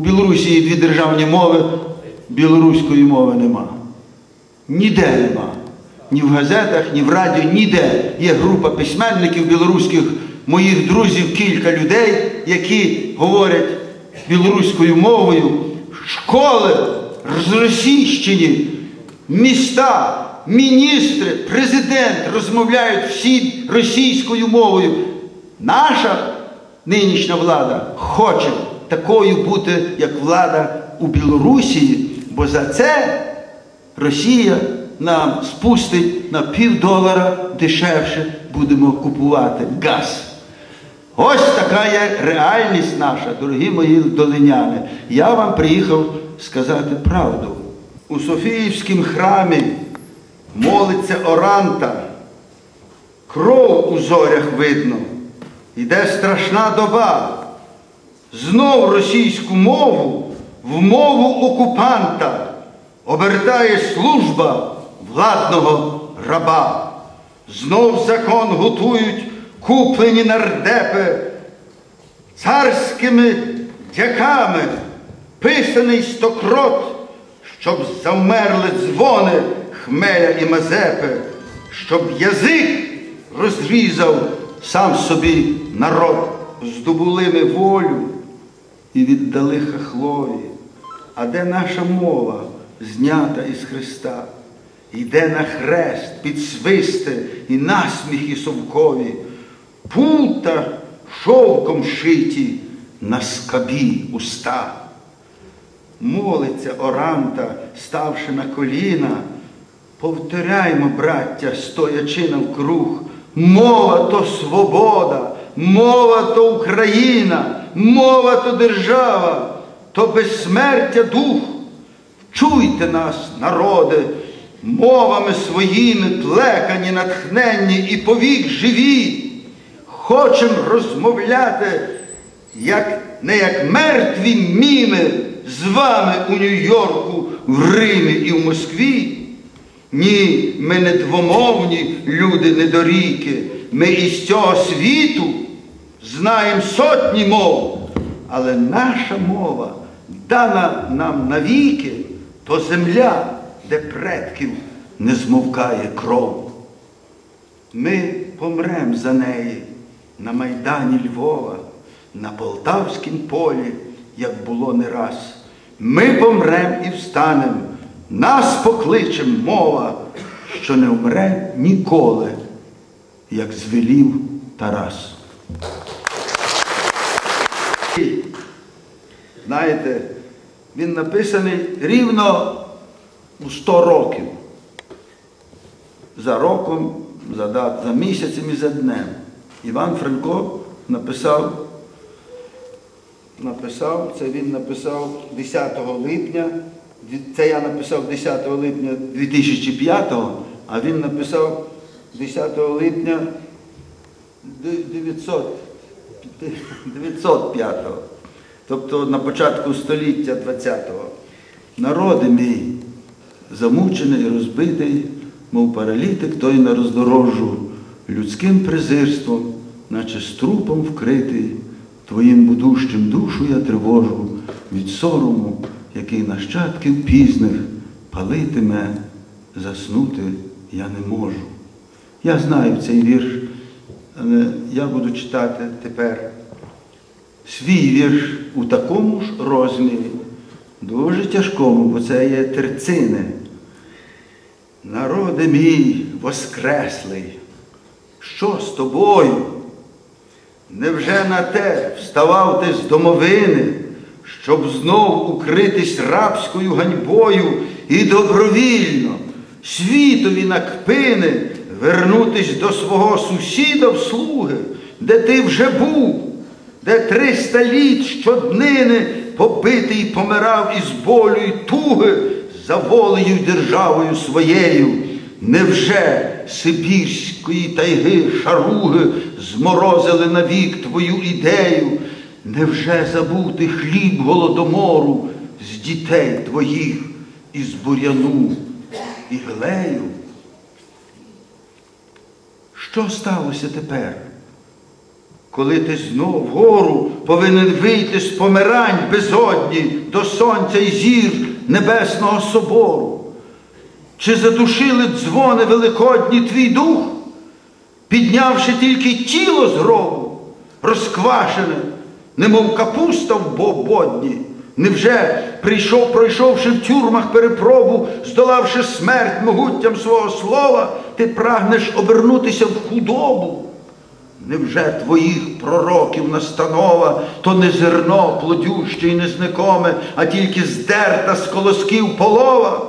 Білорусі є дві державні мови, білоруської мови нема. Ніде нема. Ні в газетах, ні в радіо, ніде. Є група письменників білоруських, моїх друзів, кілька людей, які говорять білоруською мовою. Школи розросійщені, міста, міністри, президент розмовляють всі російською мовою. Наша нинішня влада хоче такою бути, як влада у Білорусі, бо за це Росія нам спустить на $0,50 дешевше будемо купувати газ. Ось така є реальність наша, дорогі мої долиняни. Я вам приїхав сказати правду. У Софіївському храмі молиться Оранта. Кров у зорях видно. Йде страшна доба. Знов російську мову в мову окупанта обертає служба владного раба. Знов закон готують куплені нардепи царськими дяками, писаний стокрот, щоб завмерли дзвони Хмеля і Мазепи, щоб язик розрізав сам собі народ. Здобули ми волю і віддали хахлові. А де наша мова, знята із Христа? Йде на хрест під свисти і насміхи совкові, пута шовком шиті на скабі уста. Молиться Оранта, ставши на коліна, повторяймо, браття, стоячи навкруг, мова то свобода, мова то Україна, мова то держава, то безсмертя дух. Чуйте нас, народи, мовами своїми плекані, натхненні і повік живі. Хочем розмовляти, не як мертві міми з вами у Нью-Йорку, в Римі і в Москві. Ні, ми не двомовні люди недоріки, ми із цього світу знаємо сотні мов, але наша мова, дана нам навіки, то земля, де предків не змовкає кров. Ми помрем за неї на Майдані Львова, на Полтавськім полі, як було не раз. Ми помрем і встанем, нас покличем мова, що не вмре ніколи, як звелів Тарас. Знаєте, він написаний рівно у 100 років. За роком, за місяцем і за днем. Іван Франко написав, це він написав 10 липня, це я написав 10 липня 2005-го, а він написав 10 липня 905-го. Тобто на початку століття 20-го. Народи мій, замучений і розбитий, мов паралітик той на роздорожжу, людським презирством, наче з трупом вкритий, твоїм будущим душу я тривожу від сорому, який нащадків пізних палитиме, заснути я не можу. Я знаю цей вірш, але я буду читати тепер свій вірш у такому ж розмірі, дуже тяжкому, бо це є терцини. Народи мій воскреслий, що з тобою? Невже на те вставав ти з домовини, щоб знов укритись рабською ганьбою і добровільно світові на кпини вернутись до свого сусіда в слуги, де ти вже був, де 300 літ щоднини побитий і помирав із болю і туги за волею й державою своєю? Невже сибірської тайги шаруги зморозили навік твою ідею? Невже забув ти хліб голодомору з дітей твоїх із буряну і глею? Що сталося тепер, коли ти знов вгору повинен вийти з помирань безодні до сонця й зір небесного собору? Чи задушили дзвони великодні твій дух, піднявши тільки тіло з гробу, розквашене, немов капуста в бодні? Невже, пройшовши в тюрмах перепробу, здолавши смерть могуттям свого слова, ти прагнеш обернутися в худобу? Невже твоїх пророків настанова то не зерно плодюще й незнакоме, а тільки здерта з колосків полова?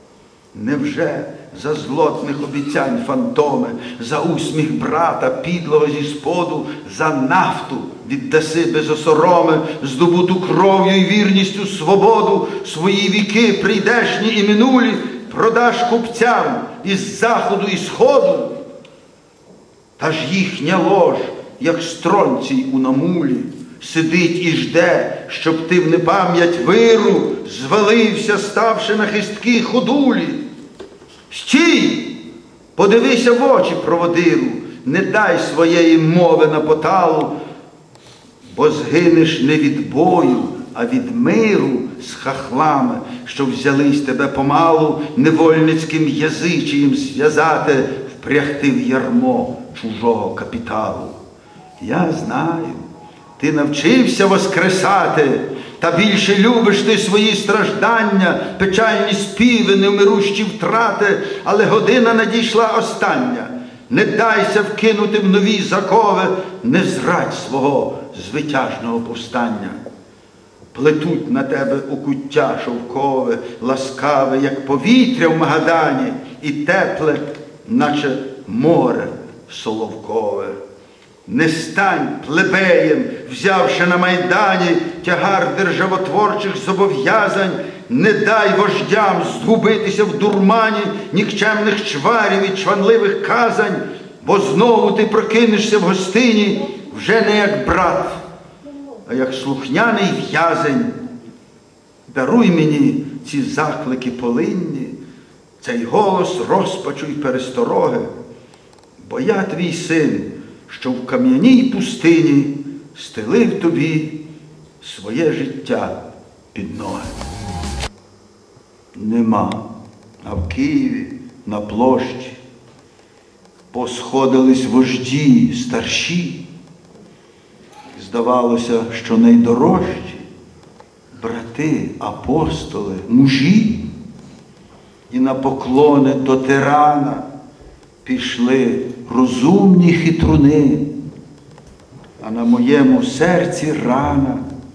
Невже за злотних обіцянь фантоми, за усміх брата підлого зі споду, за нафту віддаси без осороми, здобуту кров'ю й вірністю свободу, свої віки прийдешні і минулі продаш купцям із заходу і сходу? Та ж їхня лож, як стронцій у намулі, сидить і жде, щоб ти в непам'ять виру звалився, ставши на хистки ходулі. Стій! Подивися в очі проводиру, не дай своєї мови на поталу, бо згинеш не від бою, а від миру з хахлами, що взялись тебе помалу невольницьким язичієм зв'язати, впрягти в ярмо чужого капіталу. Я знаю, ти навчився воскресати, та більше любиш ти свої страждання, печальні співи, невмирущі втрати, але година надійшла остання. Не дайся вкинути в нові закови, не зрадь свого звитяжного повстання. Плетуть на тебе окуття шовкове, ласкаве, як повітря в Магадані, і тепле, наче море соловкове. Не стань плебеєм, взявши на Майдані тягар державотворчих зобов'язань, не дай вождям згубитися в дурмані нікчемних чварів і чванливих казань, бо знову ти прокинешся в гостині вже не як брат, а як слухняний в'язень. Даруй мені ці заклики полинні, цей голос розпачу й перестороги, бо я твій син, що в кам'яній пустині стелив тобі своє життя під ноги. Нема, а в Києві на площі посходились вожді старші. Здавалося, що найдорожчі брати, апостоли, мужі, і на поклони до тирана пішли розумні хитруни, а на моєму серці рана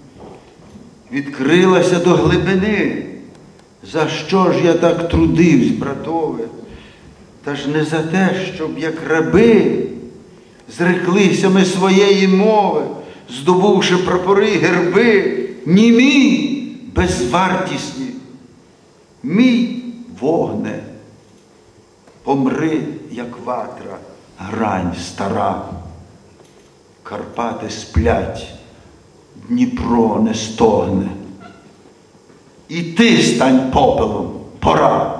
відкрилася до глибини. За що ж я так трудивсь, братове? Та ж не за те, щоб, як раби, зреклися ми своєї мови, здобувши прапори, герби, німі, безвартісні. Мій вогне, помри, як ватра, грань стара. Карпати сплять, Дніпро не стогне. І ти стань попелом, пора.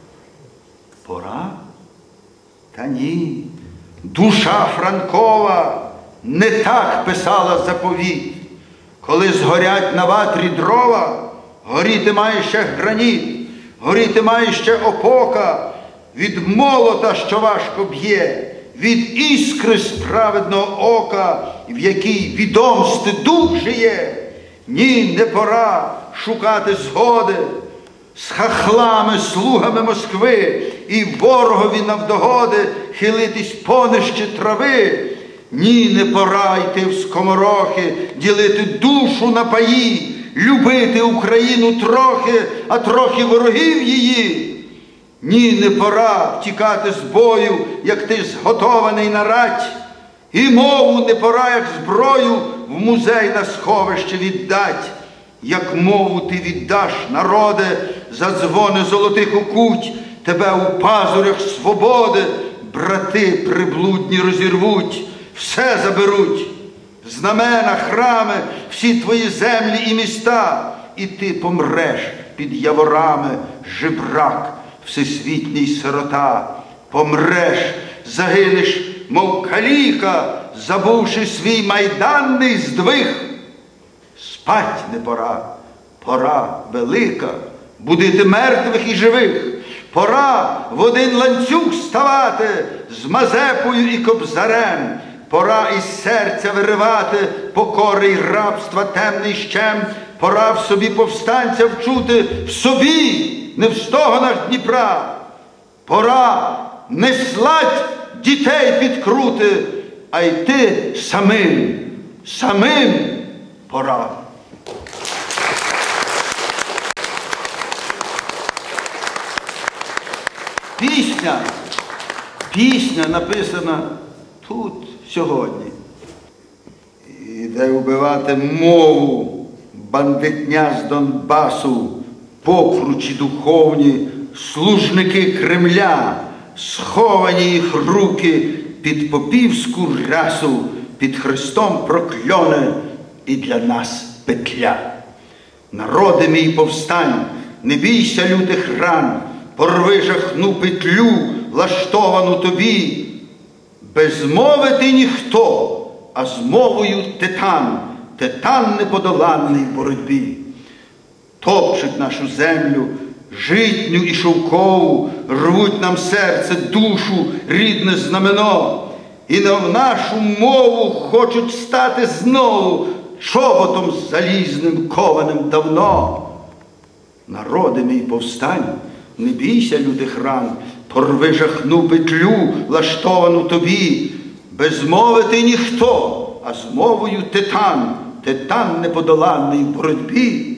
Пора? Та ні, душа Франкова не так писала заповіт. Коли згорять на ватрі дрова, горіти має ще граніт, горіти має ще опока, від молота, що важко б'є, від іскри справедного ока, в якій відомсти дух жиє. Ні, не пора шукати згоди з хахлами, слугами Москви і ворогові навдогоди хилитись понижче трави. Ні, не пора йти в скоморохи, ділити душу на паї, любити Україну трохи, а трохи ворогів її. Ні, не пора втікати з бою, як ти зготований на рать, і мову не пора, як зброю, в музей на сховище віддать. Як мову ти віддаш, народе, за дзвони золотих окуть, тебе у пазурях свободи брати приблудні розірвуть, все заберуть, знамена, храми, всі твої землі і міста, і ти помреш під яворами, жебрак, всесвітній сирота. Помреш, загинеш, мов каліка, забувши свій майданний здвиг. Спать не пора, пора велика будити мертвих і живих. Пора в один ланцюг ставати з Мазепою і Кобзарем. Пора із серця виривати покори й рабства темний щем. Пора в собі повстанця вчути, в собі, не в стогонах Дніпра. Пора не слать дітей підкрути, а йти самим, самим пора. Пісня написана тут, сьогодні. Іде вбивати мову бандитня з Донбасу, покручі духовні, служники Кремля, сховані їх руки під попівську рясу, під Христом прокльоне і для нас петля. Народи мій, повстань, не бійся лютих ран, порви жахну петлю, влаштовану тобі. Без мови ти ніхто, а з мовою титан, титан неподоланний в боротьбі. Топчуть нашу землю, житню і шовкову, рвуть нам серце, душу, рідне знамено. І на нашу мову хочуть стати знову чоботом залізним, кованим давно. Народи мій, повстань, не бійся лютих ран, порви жахну петлю, влаштовану тобі. Без мови ти ніхто, а з мовою титан, титан неподоланний в боротьбі.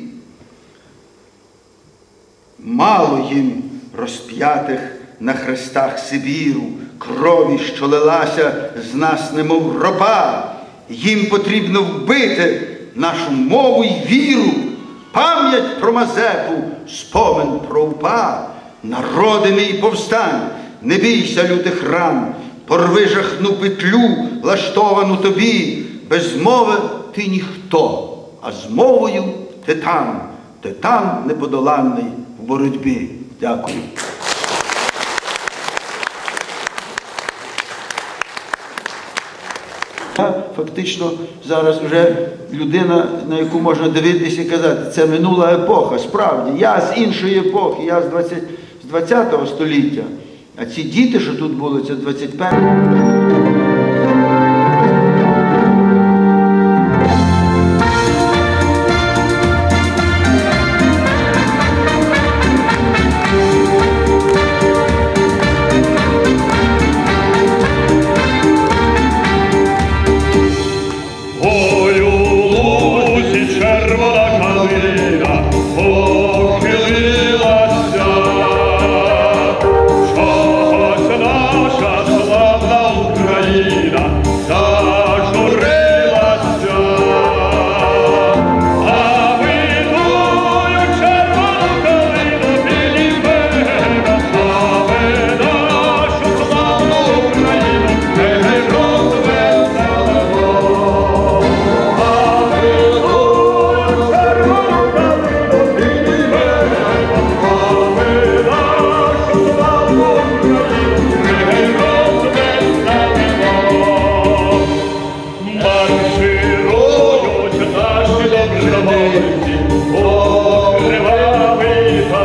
Мало їм розп'ятих на хрестах Сибіру, крові, що лилася з нас, немов ропа. Їм потрібно вбити нашу мову й віру, пам'ять про Мазепу, спомин про УПА. Народи мій, повстань, не бійся лютих ран, порви жахну петлю, влаштовану тобі. Без мови ти ніхто, а з мовою титан, титан неподоланний в боротьбі. Дякую. Я фактично зараз вже людина, на яку можна дивитися і казати, це минула епоха, справді. Я з іншої епохи, я з 20-го століття. А ці діти, що тут були, це 21-го.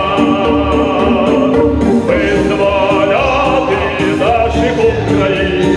Визволяти наших українців.